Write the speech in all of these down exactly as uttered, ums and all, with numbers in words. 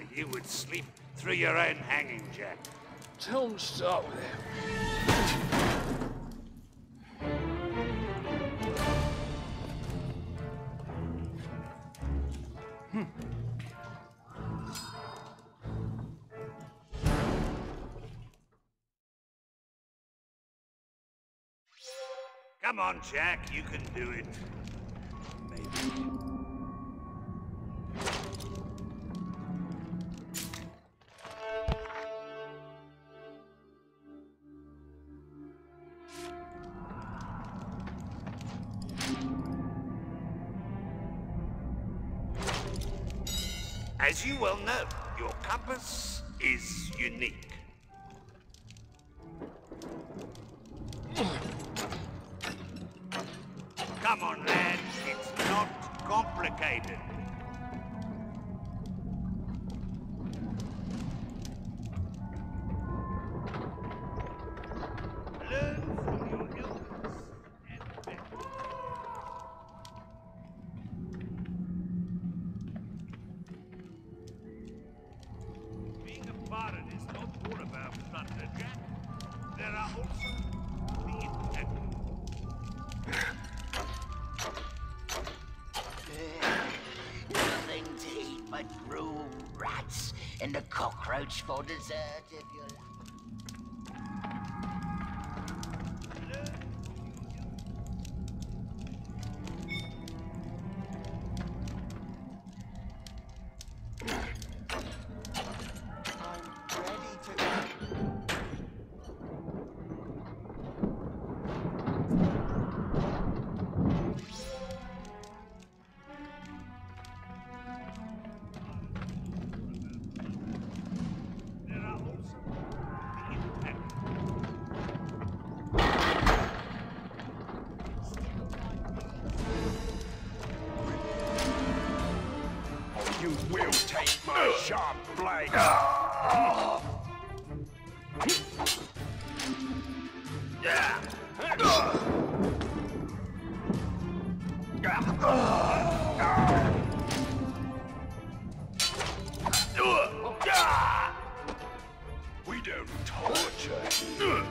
you would sleep through your own hanging, Jack. Tell him to start with him. Come on, Jack, you can do it. Maybe. As you well know, your compass is unique. Come on, lad. It's not complicated. Learn from your elders and better. Being a pirate is not all about plunder, Jack. There are also the integral. Nothing to eat but raw rats and a cockroach for dessert if you like. You will take my sharp blade. We don't torture you.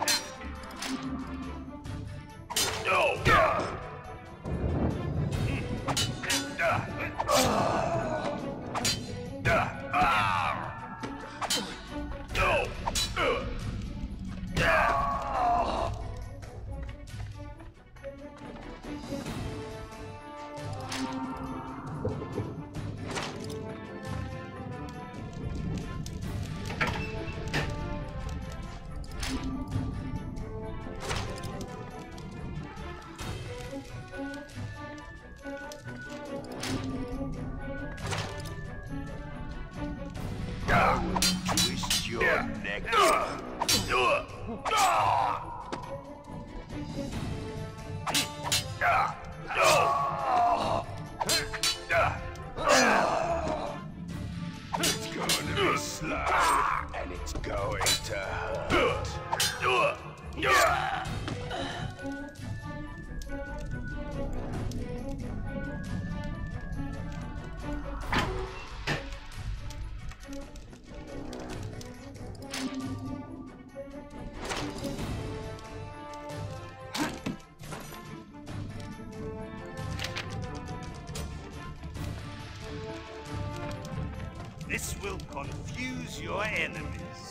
Twist your neck. It's gonna be slow, and it's going to hurt. This will confuse your enemies.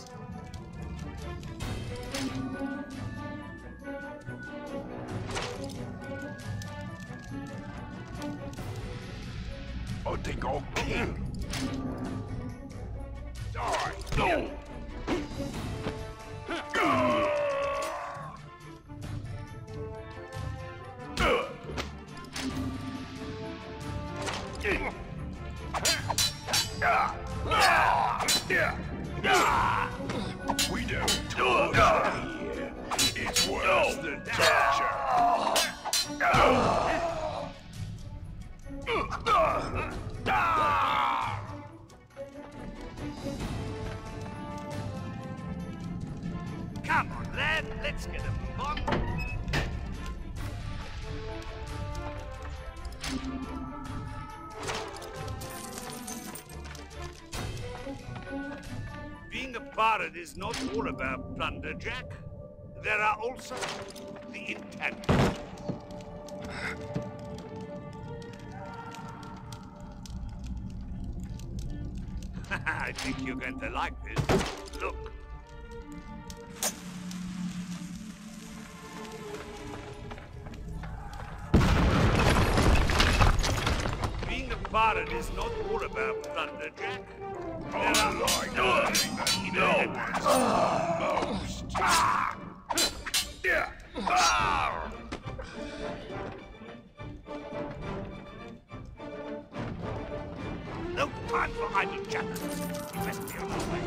I think I'll kill. Die. Go. We don't torture here. It's worse than torture. Come on, lad, let's get a move on. bard is not all about plunder, Jack. There are also the intent. I think you're going to like this. Look. Being a bard is not all about plunder, Jack. There are like nothing that no one most. Yeah. Ah! No time for idle chatter. You must be on our way.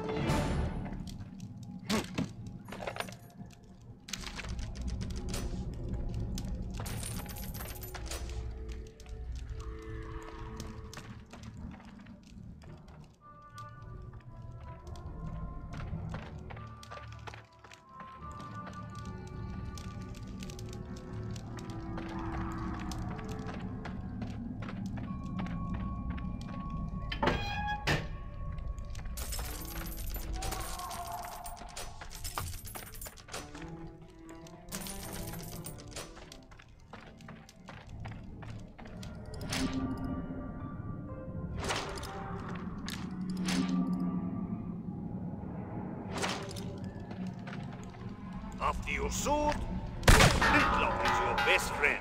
After your sword, flintlock is your best friend.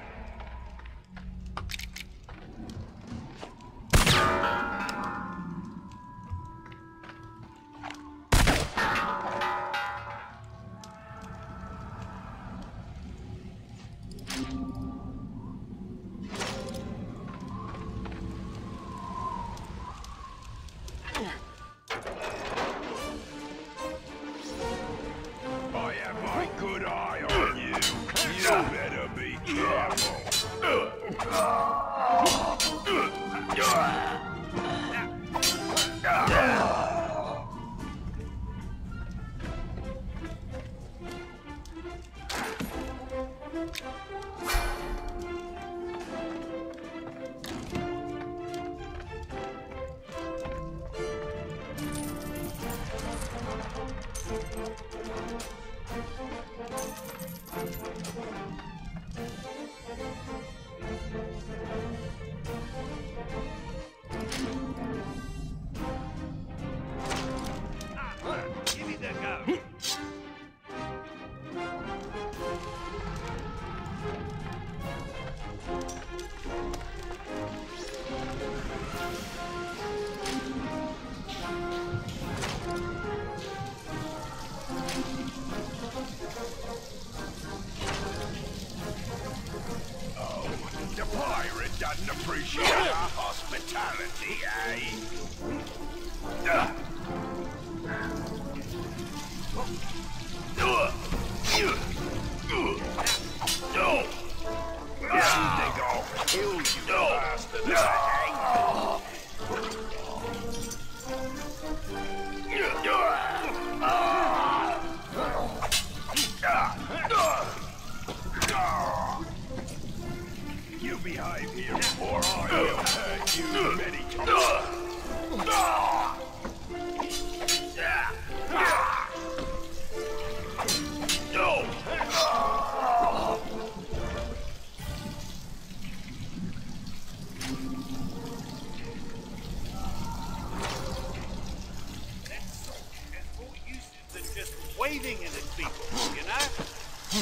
Give me the go. The pirate doesn't appreciate our hospitality, eh? Uh. Uh. No! You think I'll kill you faster than I You behave here or I will hurt you many times. It's more useless than just waving at its people, you know?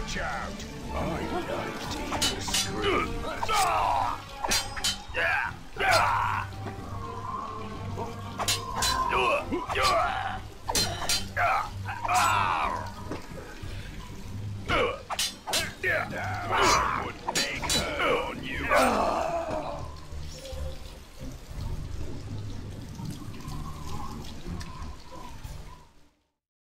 Watch out! I'm not